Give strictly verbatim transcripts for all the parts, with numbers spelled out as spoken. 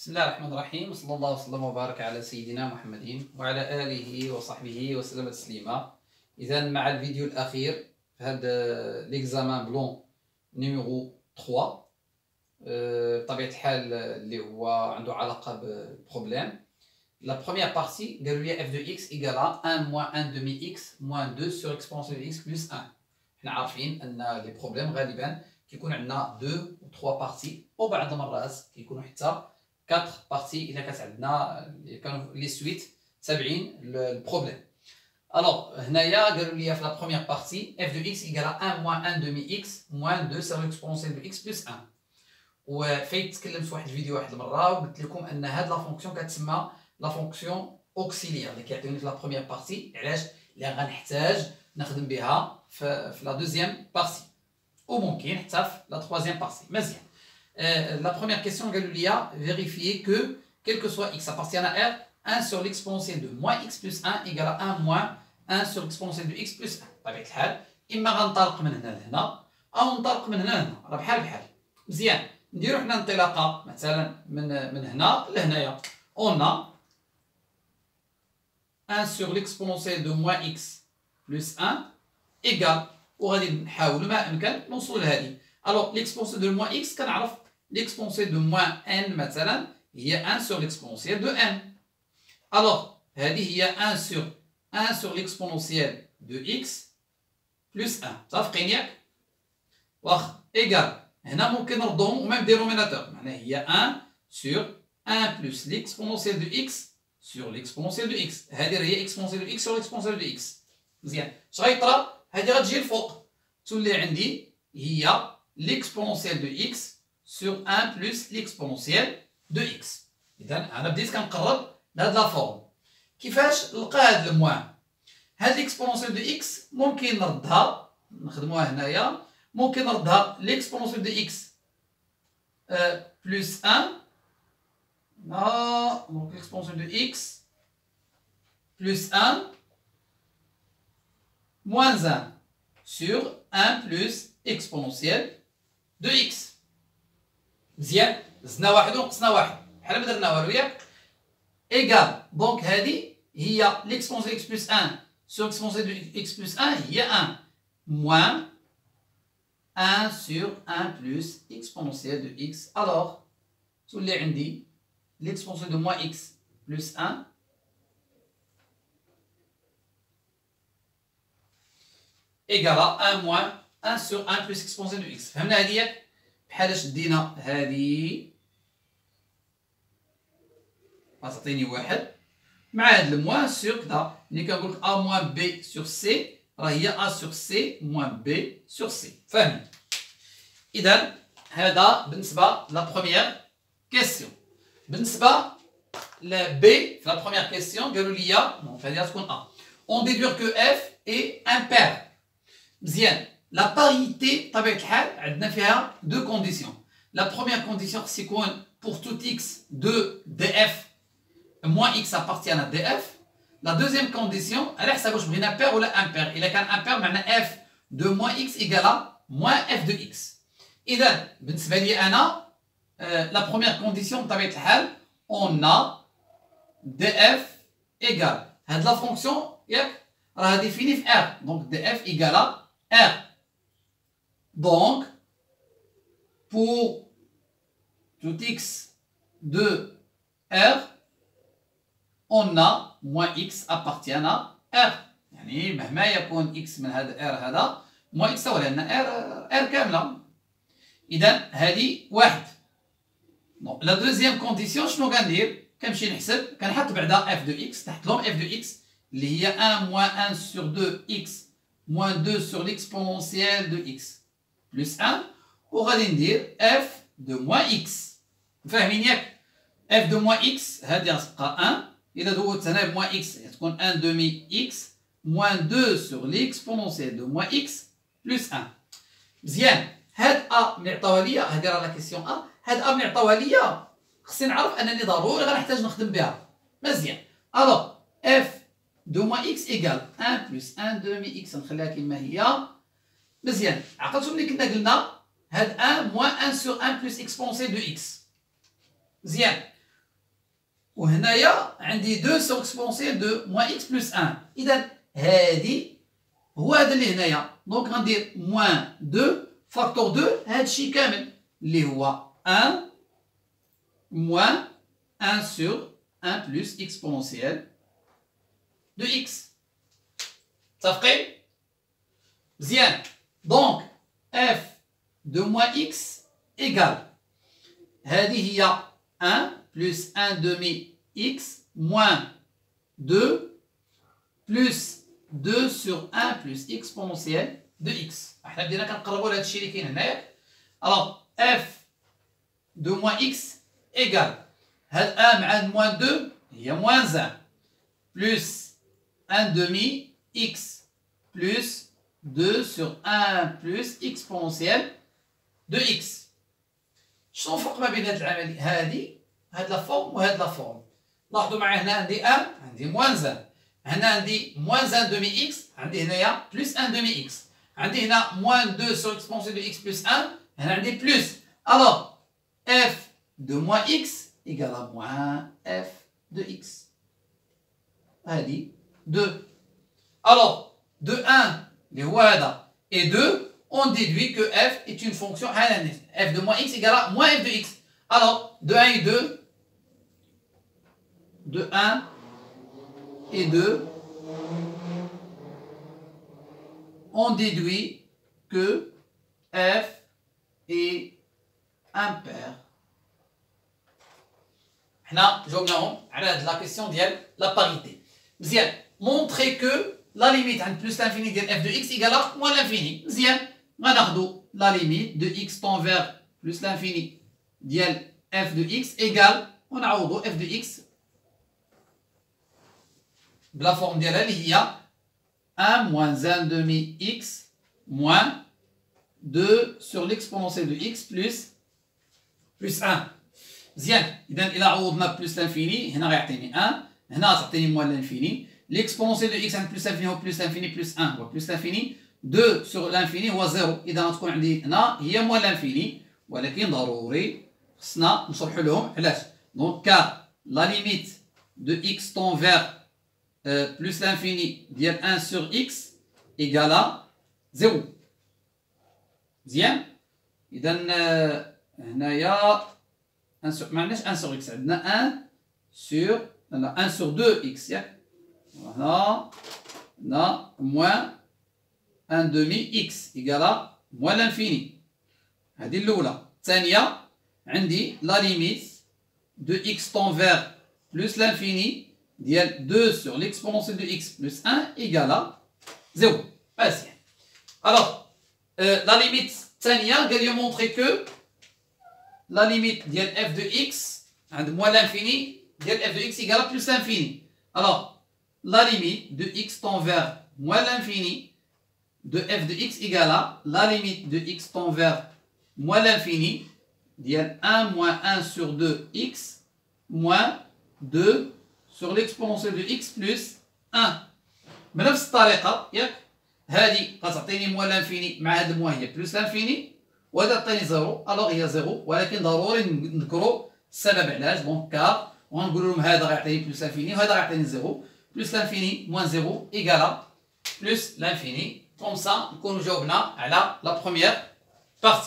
بسم الله الرحمن الرحيم، وصلى الله وسلم وبارك على سيدنا محمد وعلى آله وصحبه وسلم تسليما. إذا مع الفيديو الأخير في هذا ليكزامان بلون نيميرو ثلاثة بطبيعة الحال اللي هو عنده علاقة بالبروبليم. La première partie قالوا لي f de x égale à un moins un demi x moins deux sur exponentielle de x plus un. حنا عارفين أن لي بروبليم غالبا كيكون عندنا deux ou trois parties، وبعض المرات كيكونوا حتى quatre parties إذا كانت عندنا كانوا لي سويت تابعين البروبليم. Alors هنايا قالوا لي في la première partie f de x égale à un moins un demi x moins deux sur exponentielle de x plus un. وفايت تكلمت في واحد الفيديو واحد المرة وقلت لكم أن هاد لا فونكسيون كتسمى لا فونكسيون اوكسيليير اللي كيعطيوني في لا بروميير بارتي. علاش؟ لان غنحتاج نخدم بها في في لا دوزيام بارتي وممكن حتى في لا تروازيام بارتي. مزيان. لا بروميير كيسيون قالوا لي فيريفيي كو quel que soit x appartient à r un sur l'exponentielle de moins x plus un égale à un moins un sur l'exponentielle de x plus un. بطبيعة الحال إما غنطلق من هنا لهنا أو نطلق من هنا لهنا، راه بحال بحال. مزيان. نديرو حنا انطلاقة مثلا من من هنا لهنايا. On a un sur l'exponentielle de moins x plus un égale وغادي نحاولوا ما امكن نوصلوا لهذه. alors l'exponentielle de moins x كنعرف l'exponentielle de moins n مثلا هي un sur l'exponentielle de n. alors هذه هي un sur un sur l'exponentielle de x plus un. متفقين ياك؟ واخا ايغال هنا ممكن نردهم وميم دينوميناتور، معناها هي un sur un plus l'exponentielle de x sur l'exponentielle de x. هذه هي exponentielle de x sur l'exponentielle de x. مزيان. اش غيطرا؟ هذه غتجي الفوق تولي عندي هي l'exponentielle de x sur un plus l'exponentielle de x. اذا انا بديت كنقرب لهاد لا فورم. كيفاش نلقى هاد الموان؟ هاد l'exponentielle de x ممكن نردها نخدموها هنايا، ممكن نردها l'exponentielle de x euh, plus un. Ah, donc l'exponentielle de x plus un moins un sur un plus exponentielle de x. مزيان. زدنا واحد ونقصنا واحد بحال ما درنا والو ياك. ايغال دونك هذه هي l'exponentielle x plus un sur exponentielle de x plus un هي un moins un sur un plus exponentielle de x. alors تولي عندي l'exponentielle de moins x plus un égale à un moins un sur un plus exponentielle de x. فهمنا هذه ياك؟ بحالاش دينا هذه غتعطيني واحد مع هاد الموان سور كذا. ملي كنقول لك a moins b sur c راه هي a sur c moins b sur c. فاهمين؟ إذا هذا بالنسبة لا بروميير كيسيون. بالنسبة ل B في la première question قالوا لي دونك هذه غتكون A. on déduit que f est impair. مزيان. la parité بطبيعة الحال عندنا فيها deux conditions. la première condition خص يكون pour tout x de df moins x appartient à df. la deuxième condition على حساب واش بغينا pair ولا impair. إلا كان impair معنى f de moins x égale à moins f de x. إذا بالنسبة لي أنا la première condition بطبيعة الحال on a df égale هاد لا فونكسيون ياك راها ديفيني في r donc df égale à r. donc pour tout x de r on a moins x appartient à r. يعني مهما يكون x من هذا r هذا moins x هو لأن r r كاملة. إذا هذه واحد. لا دوزيام كونديسيون شنو كندير؟ كنمشي نحسب كنحط بعدا f de x تحت لهم f de x اللي هي un moins un sur deux x moins deux sur l'exponentielle de x plus un وغادي ندير f de moins x. فاهمين ياك؟ f de moins x هادي غتبقى un. إذا دوزت هنا ب moins x غتكون un demi x moins deux sur l'exponentielle de moins x plus un. مزيان. هاد a ملي عطاوها ليا هادي راه لا كيسيون a. هاد ا ملي عطاوها ليا خصني نعرف انني ضروري غنحتاج نخدم بها. مزيان. الوغ f de moins x égale un plus un demi x نخليها كما هي. مزيان. عقلتوا ملي كنا قلنا هاد un moins un sur un plus exponentielle de x. مزيان. وهنايا عندي deux sur exponentielle de moins x plus un. إذا هادي هو هذا اللي هنايا. دونك غندير moins deux فاكتور deux هاد الشيء كامل اللي هو un moins un sur un plus exponentielle de x. متفقين؟ مزيان. دونك f de moins x égale هذه هي un plus un demi x moins deux plus deux sur un plus exponentielle de x. احنا بدينا كنقربوا لهذا الشيء اللي كاين هنايا. alors f de moins x égale هاد un مع moins deux هي moins un plus un demi x plus deux sur un plus exponentielle de x. شنو الفرق ما بين هاد العمليه هادي هاد لا فورم وهاد لا فورم؟ لاحظوا معايا هنا عندي un عندي moins un، هنا عندي moins un demi x، عندي هنايا plus un demi x، عندي هنا moins deux sur exponentielle de x plus un، هنا عندي plus. alors f de moins x égale à moins f de x. هادي deux. alors de un اللي هو هذا et deux on déduit que f est une fonction f de moins x égale à moins f de x. alors de un et deux, de un et deux, on déduit que f est impair. حنا جاوبناهم على هاد لا كيسيون ديال لا باريتي. مزيان. montrer que la limite عند plus l'infini ديال f de x égale à moins l'infini. مزيان. غناخدو la limite de x tend vers plus l'infini ديال f de x égale ونعوضو f de x بلا فورم ديالها اللي هي un moins un demi x moins deux sur l'exponentielle de x plus plus un. مزيان. إذا إلا عوضنا بلس لانفيني هنا غيعطيني un، هنا تعطيني موان لانفيني. l'exponentielle de x عند بلس لانفيني هو بلس لانفيني بلس un هو بلس لانفيني. deux sur l'infini هو زيرو. إذا غتكون عندي هنا هي موان لانفيني، ولكن ضروري خصنا نشرحو لهم علاش. دونك كار لا ليميت دو x tend vers euh, plus l'infini ديال un sur x égale à زيرو. مزيان. إذا هنايا un sur ما عندناش un sur x، عندنا un sur لا un sur deux x ياك. هنا هنا moins un demi x égale à moins l'infini. هذه الأولى. الثانية عندي la limite de x tend vers plus l'infini ديال deux sur l'exponentielle de x plus un égale à زيرو. مزيان. alors euh, la limite الثانية قال لي montrer que la limite ديال f de x عند moins l'infini ديال f de x égale à plus l'infini. alors la limite de x tend vers moins l'infini de f de x égale à la limite de x tend vers moins l'infini ديال un moins un sur deux x moins deux sur l'exponentielle de x plus un. بنفس الطريقة ياك هذه غتعطيني موان لانفيني مع هاد الموان هي بلس لانفيني، وهذا عطيني زيرو الوغ هي زيرو، ولكن ضروري نذكروا السبب علاش. دونك كار وغنقول لهم هذا غيعطيني بلس لانفيني وهذا غيعطيني زيرو. بلس لانفيني موان زيرو ايكالا بلس لانفيني. كوم سا نكونوا جاوبنا على لا بروميير بارتي.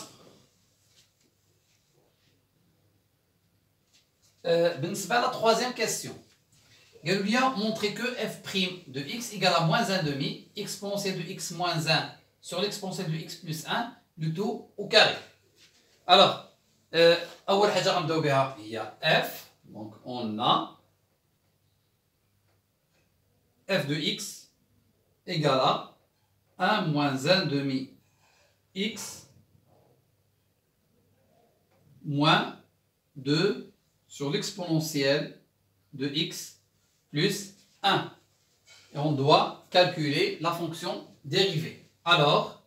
بالنسبة لا troisième question قالوا لي montrer que f' de x égale à moins un demi exponentielle de x moins un sur l'exponentielle de x plus un du tout au carré. alors euh, أول حاجة غنبداو بها هي f. donc on a f de x égale à un moins un demi x moins deux sur l'exponentielle de x plus un. Et on doit calculer la fonction dérivée. Alors,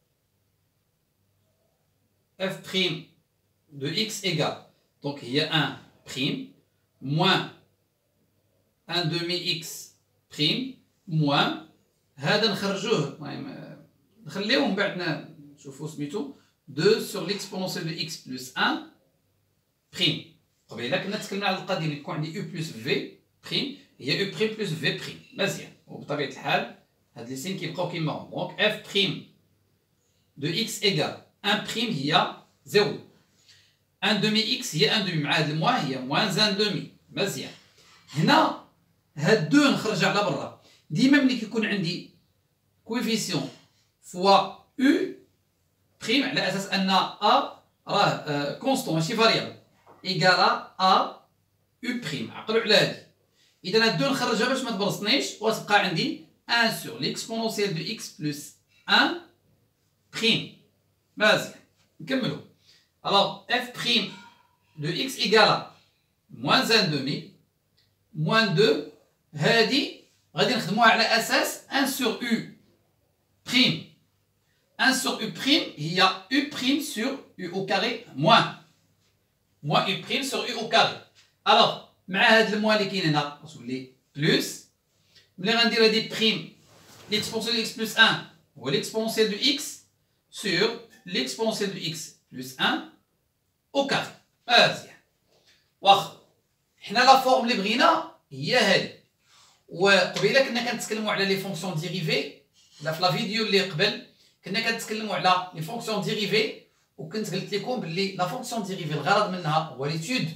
f' de x égale, donc il y a un prime, moins un demi x prime, moins, هذا نخرجوه المهم نخليوه من بعد نشوفوا سميتو deux sur l'exponentielle de x plus un prime. قبيله كنا تكلمنا على القضيه اللي يكون عندي او بلس في بريم هي او بريم بلس في بريم مزيان. وبطبيعه الحال هاد لي سين كيبقاو كيما هما. دونك اف بريم دو اكس ايكال واحد بريم هي زيرو، واحد دومي اكس هي واحد دومي مع هاد الموان هي موان واحد دومي مزيان. هنا هاد دو نخرج على برا. ديما ملي كيكون عندي كويفيسيون فوا او بريم على اساس ان ا راه كونستون ماشي فاريابل ايكالا ا او بريم، عقلوا على هادي. اذا هاد دو نخرجها باش ما تبرصنيش وتبقى عندي واحد سور ليكسبونونسيال دو اكس بلس واحد بريم مزيان. نكملو. الوغ اف بريم دو اكس ايكالا موان واحد دومي موان دو، هادي غادي نخدموها على اساس واحد سور او بريم. واحد سور او بريم هي او بريم سور او او كاري موان موان او بريم سور او او كاري. الوغ مع هاد الموان اللي كاين هنا غتولي بلوس. ملي غندير هادي بريم ليكسبونسيال دو اكس بلس واحد هو ليكسبونسيال دو اكس سور ليكسبونسيال دو اكس بلس واحد او كاري مزيان. واخا حنا لا فورم اللي بغينا هي هادي. وقبيله كنا كنتكلموا على لي فونكسيون ديريفي، لا في لا فيديو اللي قبل كنا كنتكلموا على لي فونكسيون ديريفي، وكنت قلت لكم باللي لا فونكسيون ديريفي الغرض منها هو ليتود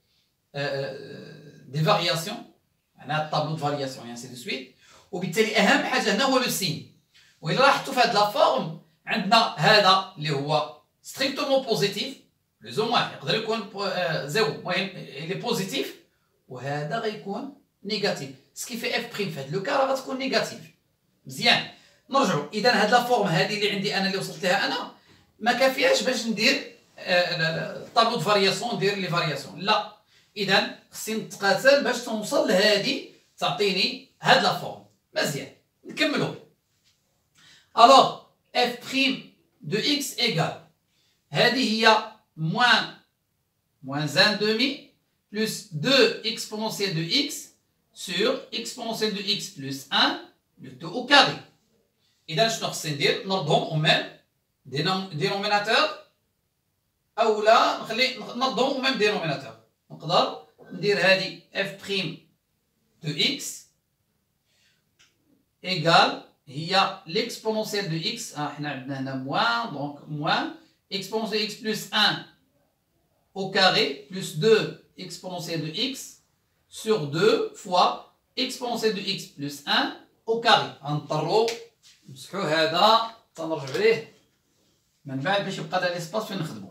دي فارياسيون، معناها الطابلو دو فارياسيون يعني سي دو سويت. وبالتالي اهم حاجه هنا هو لو سين. وإلا لاحظتوا في هاد لا فورم عندنا هذا اللي هو ستريكتومون بوزيتيف بلوز او موان، يقدر يكون زيرو المهم لي بوزيتيف، وهذا غيكون نيجاتيف. سكي في اف بريم في هاد لو كا راه غتكون نيجاتيف. مزيان نرجعوا. اذا هاد لا فورم هادي اللي عندي انا اللي وصلت لها انا ما كافياش باش ندير الطابلو دو فارياسيون ندير لي فارياسيون، لا. اذا خصني نتقاتل باش توصل لهادي تعطيني هاد لا فورم. مزيان نكملوا. الوغ اف بريم دو اكس ايكال هادي هي موان موان واحد دومي بلس دو exponentiel de x sur exponentiel de x plus واحد le tout au carré. إذا شنو خصني ندير؟ نردهم أو ميم دينوميناتور أولا نخلي نردهم أو ميم دينوميناتور. نقدر ندير هادي اف بريم دو اكس إيكال هي ليكسبونونسيال دو اكس. ها حنا عندنا هنا موان دونك موان exponentiel de x plus واحد au carré plus deux exponentielle de x sur deux fois exponentielle de x plus واحد au carré. غنضطروا نمسحوا هذا تنرجعوا ليه من بعد باش يبقى هذا ليسباس فين نخدموا.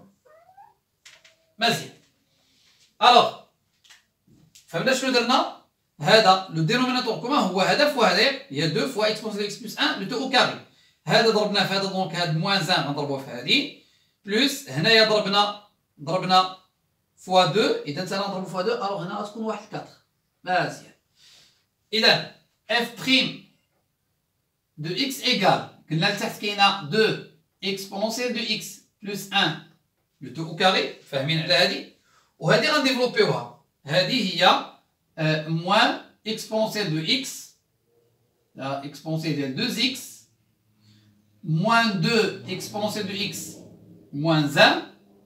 مزيان. الوغ فهمنا شنو درنا؟ هذا لو دينوميناتور كومان هو هذا فوا هذا هي دو فوا exponentielle de x plus واحد لو تو au carré. هذا ضربناه في هذا دونك هذا موان واحد غنضربوه في هذه بلس هنايا ضربنا ضربنا فوا دو. اذا حنا نضربو فوا دو الوغ هنا غتكون واحد أربعة. مزيان. اذا اف بريم دو اكس ايكال قلنا لتحت كاينه دو اكسبونونسيال دو اكس بلس واحد لو تو او كاري. فاهمين على هادي؟ وهادي غنديفلوبيوها. هادي هي موان اكسبونونسيال دو اكس لا اكسبونونسيال ديال دو اكس موان دو اكسبونونسيال دو اكس موان واحد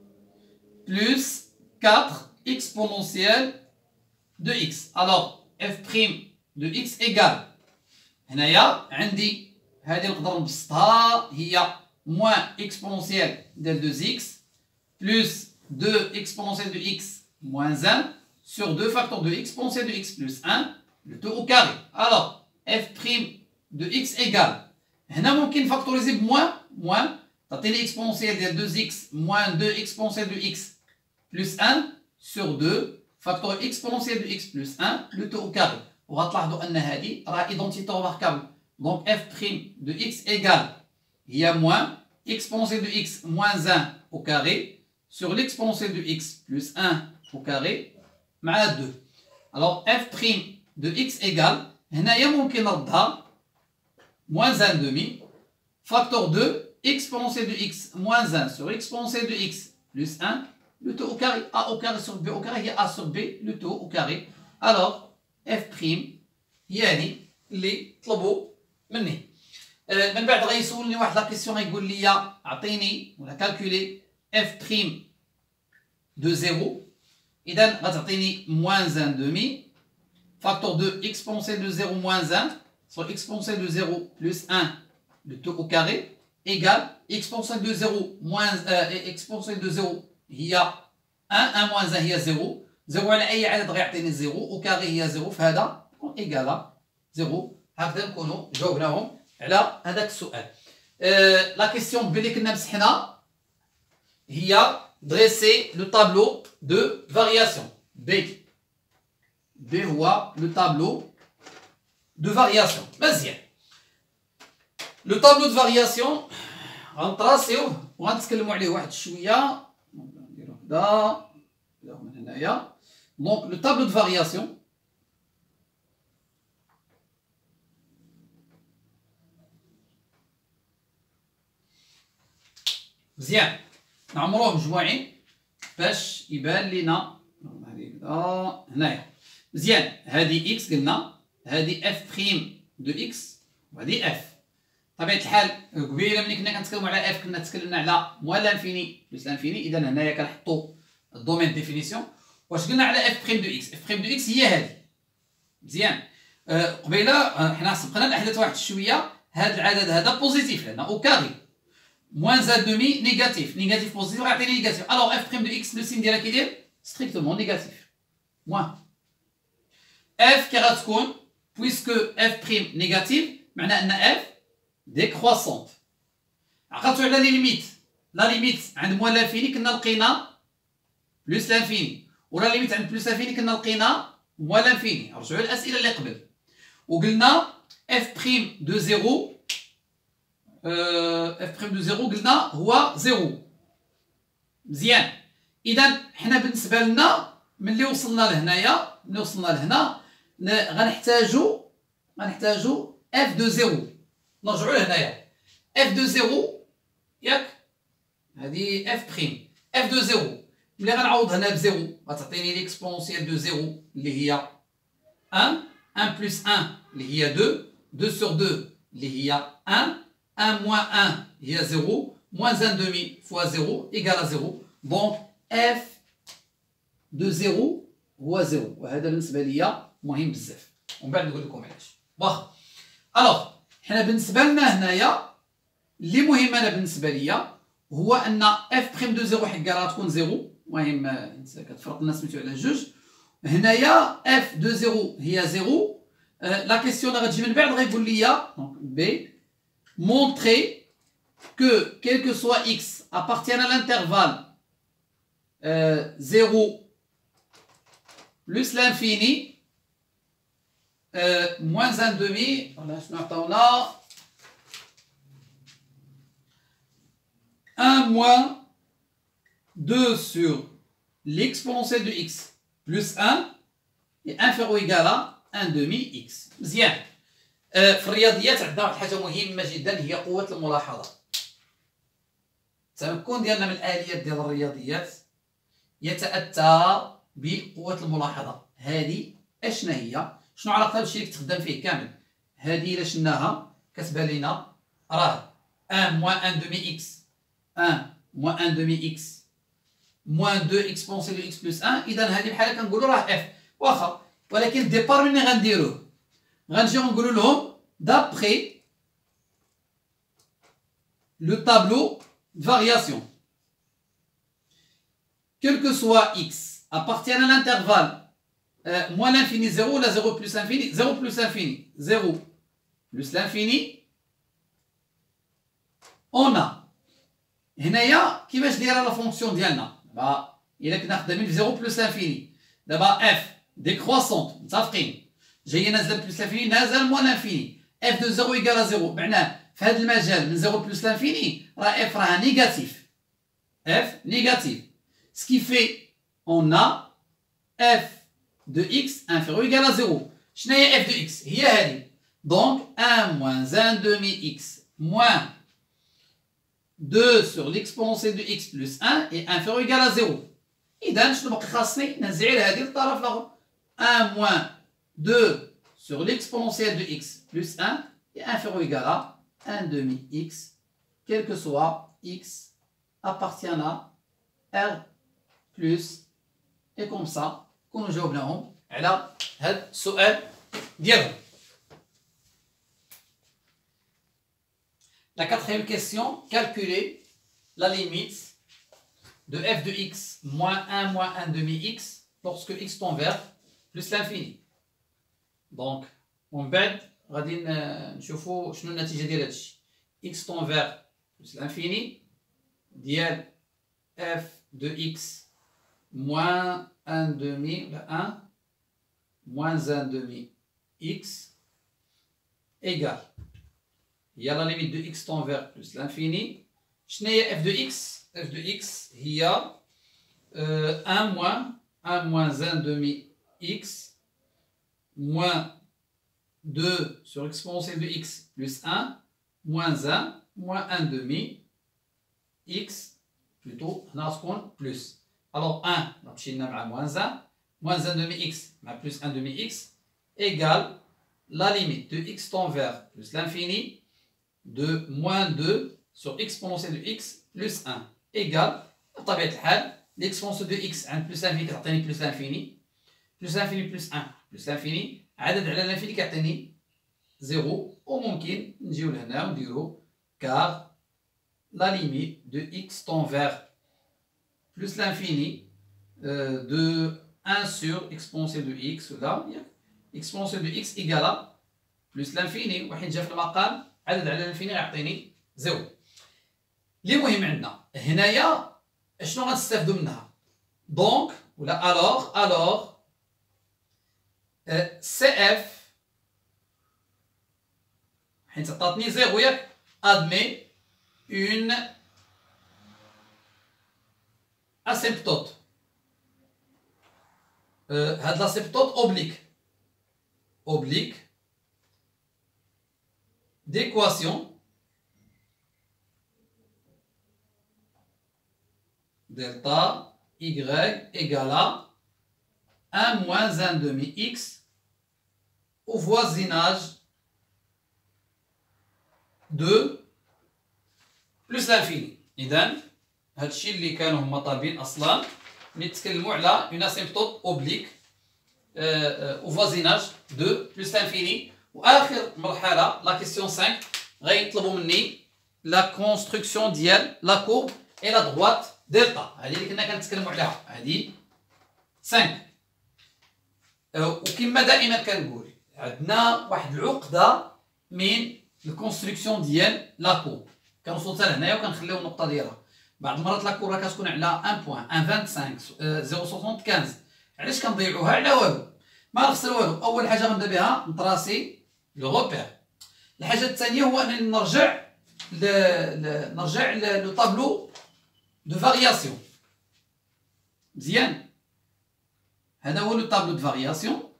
plus quatre exponentielle de x. Alors f' de x égale هنايا عندي هذه نقدر نبسطها هي موان exponentielle ديال دو x plus deux exponentielle de x moins واحد sur deux facteurs de exponentielle de x plus واحد le tout au carré. Alors f' de x égale هنا ممكن نفاكتوريزي بموان موان تعطيني exponentielle ديال دو x moins deux exponentielle de x plus واحد sur deux facteur exponentiel de x plus واحد le tout au carré. وغتلاحظوا ان هذه راه ايدونتيتي ريماركابل. دونك f' de x égale هي موان exponentiel de x moins واحد au carré sur l'exponentiel de x plus واحد au carré مع deux. alors f' de x égale هنايا ممكن نردها moins واحد demi facteur deux exponentiel de x moins واحد sur exponentiel de x plus واحد le tout au carré. A au carré sur b au carré هي a sur b le tout au carré. alors f' يعني اللي طلبوا مني. آه من بعد غيسولني واحد لا كيسيون غيقول لي اعطيني ولا كالكولي f' دو زيرو إذا غتعطيني moins un demi facteur de exponentielle de zéro moins un soit exponentielle de zéro plus un le tout au carré égale exponentielle de zéro moins euh, exponentielle de zéro هي un un moins un هي zéro zéro على أي عدد غيعطيني zéro au carré هي zéro فهذا إيكال zéro. هكذا نكونوا جاوبناهم على هذاك السؤال. أه لا كيسيون بلي كنا مسحنا هي dresser le tableau de variation. B. B هو le tableau de variation. مزيان. Le tableau de variation غنطراسيوه وغنتكلموا عليه واحد شويه. نديرو هكذا نديرو من هنايا. Donc le tableau de variation مزيان نعمروه بجواعين باش يبان لينا هكذا هنايا. مزيان هذه اكس قلنا هذه اف بريم دو اكس وهذه اف. طبيعة الحال قبيله ملي كنا كنتكلموا على اف كنا تكلمنا على موال لانفيني بلس لانفيني. اذا هنايا كنحطوا الدومين ديفينيسيون. واش قلنا على اف بريم دو اكس؟ اف بريم دو اكس هي هذه. مزيان أه قبيله حنا سبقنا الاحداث واحد شويه. هذا العدد هذا بوزيتيف لان او كاري moins un demi négatif. Négatif positif, regardez les négatifs. Alors, f' de x, le signe direct est strictement négatif. Moins. F qui est puisque f' négative, maintenant f décroissante. Alors, quand tu as la limite, la limite, عند moins l'infini, كنا لقينا plus l'infini. و la limite عند plus l'infini, كنا لقينا moins l'infini. رجعوا الأسئلة اللي قبل. وقلنا f' de zéro اف بريم دو زيرو قلنا هو زيرو. مزيان اذا حنا بالنسبه لنا ملي وصلنا لهنايا ملي وصلنا لهنا غنحتاجو غنحتاجو اف دو زيرو. نرجعوا لهنايا اف دو زيرو ياك هذه اف بريم اف دو زيرو ملي غنعوض هنا بزيرو غتعطيني ليكسبونسيال دو زيرو اللي هي واحد واحد بلس واحد اللي هي اثنين اثنين sur deux اللي هي واحد un moins un il y a zéro, moins un demi fois zéro égale à zéro. Donc f de zéro هو zéro. وهذا بالنسبة ليا مهم بزاف. ومن بعد نقول لكم علاش. واخا. ألوغ حنا بالنسبة لنا هنايا اللي مهم أنا بالنسبة ليا هو أن f بريم دو زيرو حيت راه تكون زيرو. المهم كتفرق الناس سميتو على جوج. هنايا f de zéro هي زيرو. لا كيسيون اللي غتجي من بعد غيقول ليا b montrer que quel que soit x appartienne à l'intervalle euh, zéro plus l'infini euh, moins un demi un moins deux sur l'exponentielle de x plus un est inférieur ou égal à un demi x. مزيان في الرياضيات عندنا واحد الحاجه مهمه جدا هي قوه الملاحظه. التمكن ديالنا من الاليات ديال الرياضيات يتاتى بقوه الملاحظه. هذه اشنا هي شنو علاقتها بالشيء اللي كتخدم فيه كامل؟ هذه الا شناها كتبان لينا راه واحد موان واحد دومي اكس واحد موان واحد دومي اكس موان اثنين اكسبونسيال اكس بلس واحد. اذا هذه بحال كنقولوا راه اف واخا. ولكن الديبار منين غنديروه؟ غنجيو نقولوا لهم d'après le tableau de variation quel que soit x appartienne à l'intervalle euh, moins l'infini zéro ولا zéro plus l'infini zéro plus l'infini zéro plus l'infini on a هنايا كيفاش دايره لا فونكسيون ديالنا. دابا الا كنا خدامين في zéro plus l'infini دابا f décroissante متفقين جايه نازله بلس لانفيني نازل موان لانفيني اف دو زيرو ايكال زيرو. معناه في هذا المجال من زيرو بلس لانفيني راه اف راها نيجاتيف اف نيجاتيف سكي في اون ا اف دو اكس انفيريور ايكال زيرو. شنو هي اف دو اكس؟ هي هذه. دونك واحد موان واحد دومي اكس موان اثنين sur l'exponentielle de x plus واحد est inférieur égal à زيرو. اذا شنو باقي خاصني؟ نزعل هذه للطرف الاخر واحد موان deux sur l'exponentielle de x plus un est inférieur ou égal à un demi x, quel que soit x appartient à r plus اي كوم سا نكونوا جاوبناهم على هذا السؤال ديالهم. La quatrième question, calculer la limite de f de x moins un moins un demi x lorsque x tend vers plus l'infini. Donc, ومن بعد غادي نشوفوا شنو النتيجة ديال هادشي. x tend vers plus l'infini ديال f de x moins un demi, un moins un demi x égale. Il y a la limite de x tend vers plus l'infini. Je n'ai f de x. f de x, il y a euh, un moins un moins un demi x moins deux sur exponentielle de x plus un moins un moins un demi x plutôt plus. Alors un, moins un, moins un demi x plus un demi x égale la limite de x tend vers plus l'infini de moins deux sur exponentielle de x plus un égale بطبيعة الحال l'exponentielle de x عند plus l'infini كتعطيني plus l'infini plus l'infini plus un plus l'infini عدد على l'infini كيعطيني zéro وممكن نجيو لهنا ونديرو car la limite de x tend vers plus l'infini euh, de un sur exponentielle de x ولا exponentielle de x égale à plus l'infini وحين جا في المقام عدد على الانفيني غيعطيني زيرو. اللي مهم عندنا هنايا شنو غنستافدو منها؟ دونك ولا الوغ الوغ سي اف حيت عطاتني زيرو ياك ادمي اون اسيمبتوت هاد لاسيمبتوت اوبليك اوبليك d'équation delta y égale à un moins un demi x au voisinage de plus l'infini. إذن هادشي اللي كانوا هما طالبين أصلا ملي تكلموا على une asymptote oblique euh, au voisinage de plus l'infini. واخر مرحله لا كيسيون خمسة غيطلبوا مني لا كونستركسيون ديال لا كورب اي لا دروات دلتا هذه اللي كنا كنتكلموا عليها هذه خمسة. وكما دائما كنقول عندنا واحد العقده من الكونستركسيون ديال لا كورب كنوصلوا حتى لهنايا وكنخليو النقطه ديالها. بعض المرات لا كورب كتكون على واحد بوين واحد خمسة وعشرين صفر خمسة علاش كنضيعوها على والو ما نخسر والو. اول حاجه غنبدا بها نطراسي لو روبير. الحاجه الثانيه هو انني نرجع ل... ل... نرجع لو طابلو دو فارياسيون. مزيان هذا هو لو طابلو دو فارياسيون.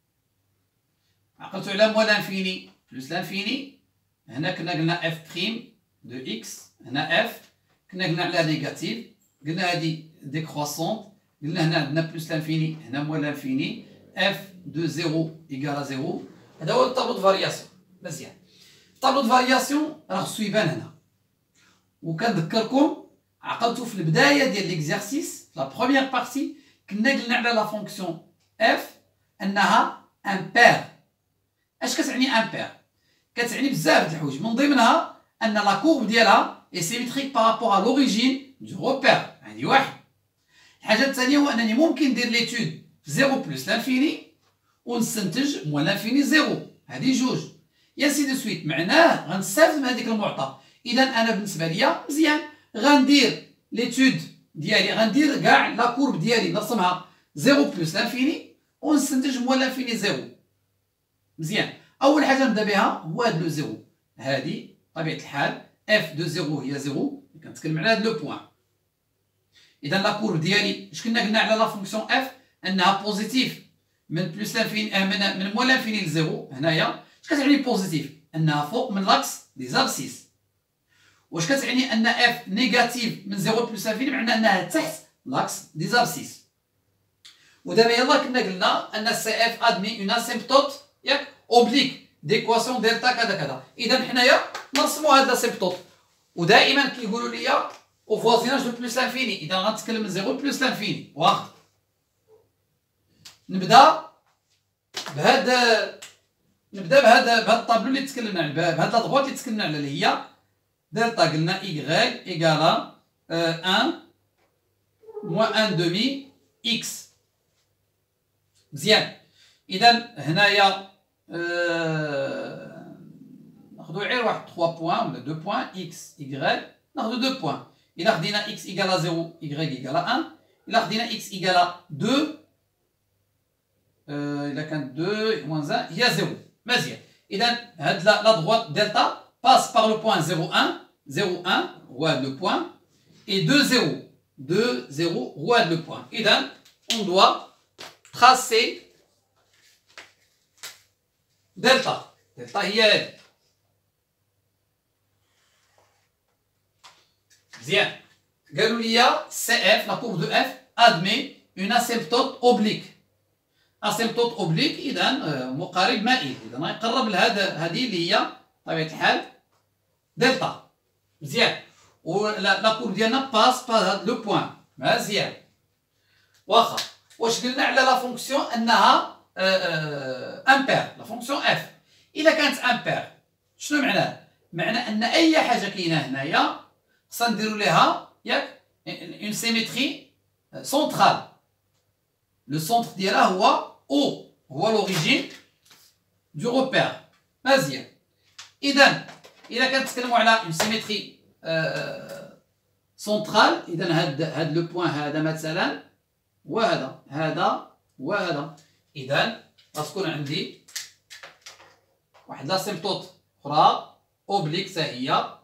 عقلتو على موان لانفيني بلس لانفيني. هنا كنا قلنا اف بريم دو اكس هنا اف كنا قلنا على نيجاتيف قلنا هادي ديكروسونت قلنا هنا عندنا بلس لانفيني هنا موان لانفيني f de zéro égale à zéro. هذا هو الطابلو دو فارياسيون. مزيان الطابلو دو فارياسيون راه خصو يبان هنا. وكنذكركم عقلتو في البدايه ديال ليكزارسيس لا بروميير بارتي كنا قلنا على لا فونكسيون f انها امبير. اش كتعني امبير؟ كتعني بزاف د الحوايج من ضمنها ان لا كورب ديالها اي سيميتريك بارابور ا لوريجين دو روبير. هذه واحد. الحاجه الثانيه هو انني ممكن ندير ليتود زيرو بلس لانفيني ونستنتج موان لانفيني زيرو. هذه جوج يا سي دو سويت معناه غنستافد من هذيك المعطى. اذا انا بالنسبه ليا مزيان غندير ليتود ديالي غندير كاع لا كورب ديالي نرسمها زيرو بلس لانفيني ونستنتج موان لانفيني زيرو. مزيان اول حاجه نبدا بها هو هاد لو زيرو. هذه بطبيعه الحال اف دو زيرو هي زيرو كنتكلم على هاد لو بوين. اذا لا كورب ديالي اش كنا قلنا على لا فونكسيون اف انها بوزيتيف من بلس لانفيني من من موان لانفيني لزيرو. هنايا اش كتعني بوزيتيف؟ انها فوق من لاكس دي زابسيس. واش كتعني ان اف نيجاتيف من زيرو بلس لانفيني معناها انها تحت لاكس دي زابسيس. ودابا يلاه كنا قلنا ان سي اف ادمي اون اسيمبتوت ياك اوبليك ديكواسيون دلتا كذا كذا. اذا حنايا نرسموا هاد لاسيمبتوت ودائما كيقولوا لي او فوازيناج دو بلس لانفيني. اذا غنتكلم من زيرو بلس لانفيني واخا نبدا بهذا نبدا بهذا بهذا الطابلو اللي تكلمنا عليه، بهذا لاضغوات اللي تكلمنا عليه اللي هي دلتا. قلنا y ايكالا واحد موان واحد دومي اكس. مزيان. اذا هنايا أه... ناخذ غير واحد ثلاثة بوان ولا اثنين بوان اكس y ناخذ اثنين بوان. الا خدينا x ايكالا صفر y ايكالا واحد. الا خدينا x ايكالا اثنين أه... الا كانت اثنين موان واحد هي صفر. مزيان. اذا هاد لا droite دلتا passe par le point zéro un zéro un roi le point et deux zéro deux zéro roi le point. اذا on doit tracer delta. delta هي هذه. مزيان. قالوا لي سي اف لا courbe de f admet une asymptote oblique. asymptote oblique اذا مقارب مائل. اذا غيقرب لهذا هذه اللي هي بطبيعه الحال دلتا. مزيان. و لا كورب ديالنا باس با هاد لو بوين. مزيان. واخا واش قلنا على لا فونكسيون انها امبير، لا فونكسيون اف اذا كانت امبير شنو معناه؟ معناه ان اي حاجه كاينه هنايا خصنا نديرو ليها ياك اون سيميتري سونترال. لو سونتر ديالها هو او، هو لوريجين دو روبير. مزيان. اذا اذا كنتكلموا على اون سيميتري سونترال اذا هاد هاد لو بوين هذا مثلا وهذا هذا وهذا، اذا غتكون عندي واحد لاسيمبتوت اخرى اوبليك حتى هي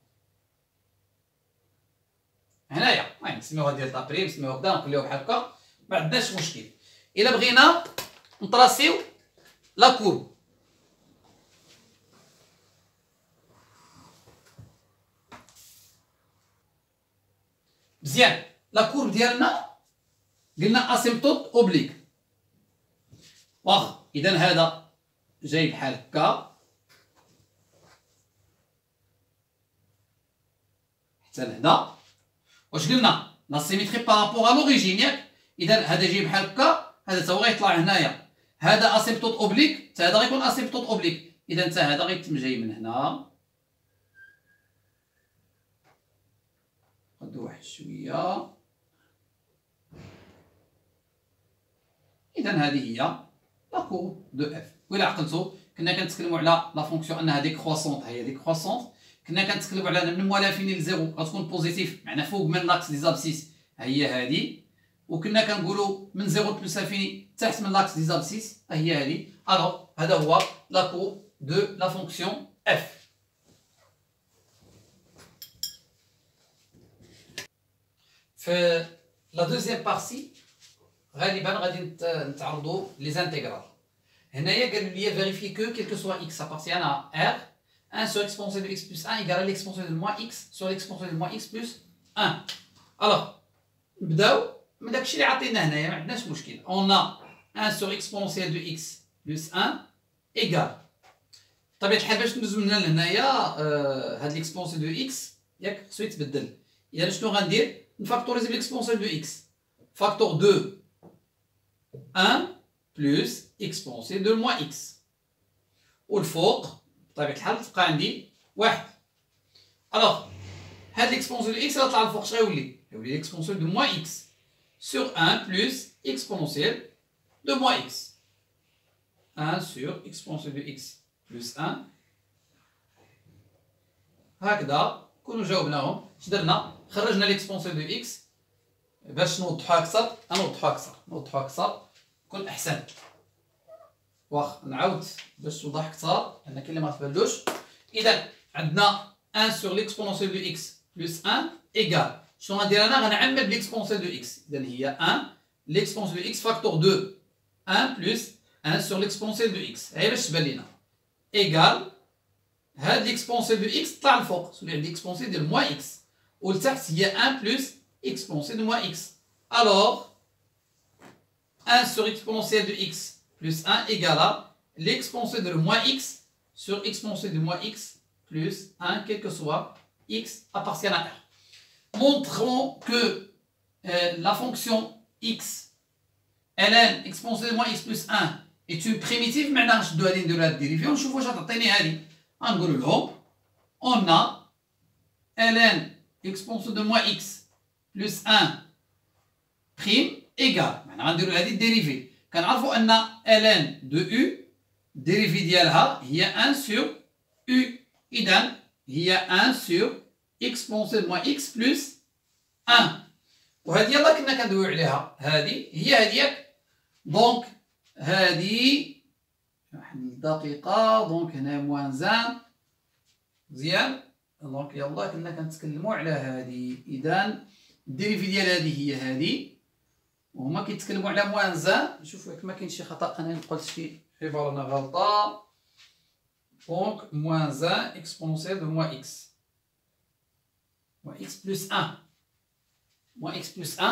هنايا. المهم نسميوها ديال بريم، نسميوها هكذا، نخليوها بحال هكا، ما عندناش مشكل. الا بغينا نطراسيو لا كورب، مزيان. لا كورب ديالنا قلنا اسيمبتوت اوبليك. واخا اذا هذا جاي بحال هكا حتى لهنا. واش قلنا؟ لا سيميتري بارابور ا لوريجين ياك. اذا هذا جاي بحال هكا، هذا تا هو غيطلع هنايا، هذا اسيمبتوت اوبليك، حتى هذا غيكون اسيمبتوت اوبليك. اذا حتى هذا غيتم جاي من هنا. نقدو واحد شويه. اذا هذه هي لا كورب دو اف. وإلا عقلتو كنا كنتكلموا على لا فونكسيون انها ديكروسونت، هي ديكروسونت. كنا كنتكلموا على من موال لانفيني لزيرو غتكون بوزيتيف، معناها فوق من لاكس دي زابسيس، هي هذه. وكنا كنقولوا من زيرو بلس انفيني تحت من لاكس دي زابسيس، هي هذه. الوغ هذا هو لا كورب دو لا فونكسيون اف. في لا دوزيام بارتي غالبا غادي نتعرضوا لي زانتيغرال. هنايا قالوا لي فيريفي كو كيل كو سوا اكس ابارتيان ا ار واحد sur l'exponentielle de x plus un égale à l'exponentielle de moins x sur l'exponentielle de moins x plus un. الوغ نبداو من داكشي اللي عطينا هنايا، ما عندناش مشكل. اون ا واحد sur exponentielle de x plus un égale. بطبيعة الحال باش ندوزو من هنا لهنايا هاد ليكسبونسيال دو اكس ياك خصو يتبدل. اذا شنو غندير؟ نفاكتوريزي ليكسبونسيال دو اكس. فاكتور دو واحد بلس اكسبونسيال دو موان اكس، والفوق بطبيعة الحال تبقى عندي واحد. الوغ هاد ليكسبونسيال دو اكس راه طلع الفوق، اش غيولي؟ غيولي ليكسبونسيال دو موان اكس سور واحد بلس اكسبونسيال دو موان اكس. واحد سور اكسبونسيال دو اكس بلس واحد. هكذا كونوا جاوبناهم. اش درنا؟ خرجنا ليكسبونسيال دو اكس باش نوضحوها اكثر. نوضحوها اكثر نوضحوها اكثر تكون احسن. واخا نعاود باش توضح اكثر لان كاين اللي ما تبالوش. اذا عندنا واحد sur l'exponentielle de x plus واحد ايكال شنو غندير انا؟ غنعمم بليكسبونسيال دو اكس. اذا هي واحد l'exponentielle de x فاكتور دو واحد بلس واحد sur l'exponentielle de x. هي باش تبان لينا ايكال هاد ليكسبونسيال دو اكس طلع الفوق تولي عندي اكسبونسيال ديال موان اكس، والتحت هي واحد بلس exponentielle de moins x. Alors, واحد sur exponentielle de x plus un égale à l'exponentielle de moins x sur exponentielle de moins x plus un, quel que soit x appartient à r. Montrons que euh, la fonction x ln exponentielle de moins x plus un est une primitive. معناها نشدو هادي نديرو هاد الديريفي ونشوفو واش غتعطيني هادي. غنقولو لهم on a ln exponentielle de moins x plus un prime égale. معناها غنديرو هادي الديريفي. كنعرفو ان ln de u الديريفي ديالها هي un sur u. إذا هي un sur exponentielle de moins x plus un. وهذه يلاه كنا كندويو عليها. هذه هي هذه ياك. دونك هذه واحد دقيقة. دونك هنا موان زان. مزيان. دونك يلاه كنا كنتكلمو على هذه. إذا الديريفي ديال هذه هي هذه. وهما كيتكلمو على موان زان. نشوفو ياك ما كاينش شي خطأ أنا نقلت شي عبارة أنا غلطة. دونك موان زان إكسبونسيال دو موان إكس. موان إكس بلس un. moins x plus un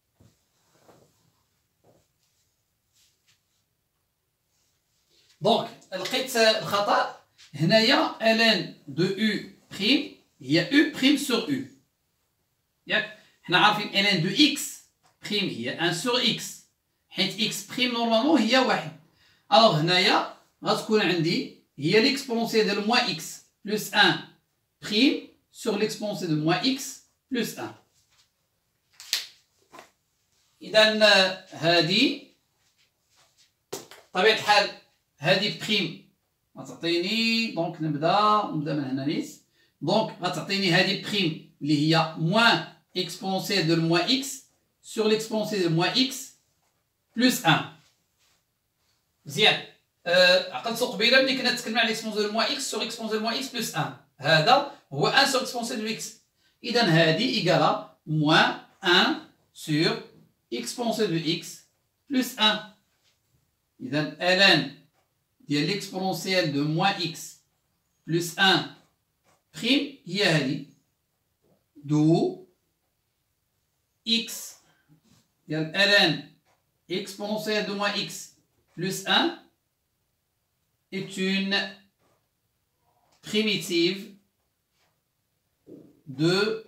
دونك لقيت الخطأ هنايا ln de u prime هي u prime sur u ياك. حنا عارفين ln de x prime هي un sur x حيت x prime نورمالمون هي واحد. الوغ هنايا غتكون عندي هي ليكسبونسيال ديال موان x plus un prime sur l'exponentielle de moins x plus un. إذا هذه طبيعة الحال هذه بريم غتعطيني. دونك نبدا نبدا من هنا نيت. دونك غتعطيني هذه بريم اللي هي موان اكسبونسيال دو موان اكس سور ليكسبونسيال دو موان اكس بلس un. مزيان. أه عقلتو قبيله ملي كنا تكلمنا على ليكسبونسيال دو موان اكس سور ليكسبونسيال دو موان اكس بلس un. هذا هو un سور ليكسبونسيال دو اكس. إذا هذه إيكالا موان un سور exponentielle de x plus un. إذا ln ديال l'exponentielle de moins x plus un prime هي هذه. دو x ديال ln exponentielle de moins x plus un est une primitive de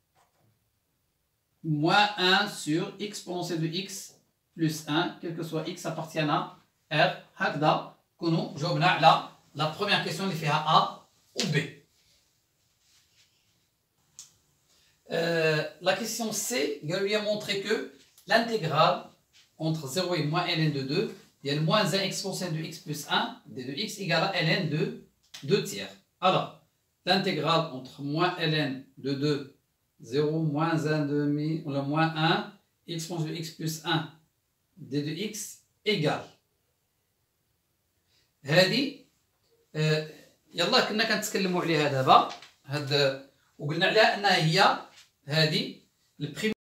moins un sur exponentielle de x plus un, quel que soit x appartient à R. هكذا كونوا جاوبنا على la première question اللي فيها A ou B. Euh, la question C, il lui a montré que l'intégrale entre zéro et moins ln de deux, il y a le moins un exponentielle de x plus un de deux x égale à ln de deux tiers. Alors, l'intégrale entre moins ln de deux, zéro, moins un demi, ou le moins un, exponentielle de x plus un d de x égale. هذه آه يلا كنا كنتكلموا عليها دابا هاد وقلنا عليها انها هي هذه البريم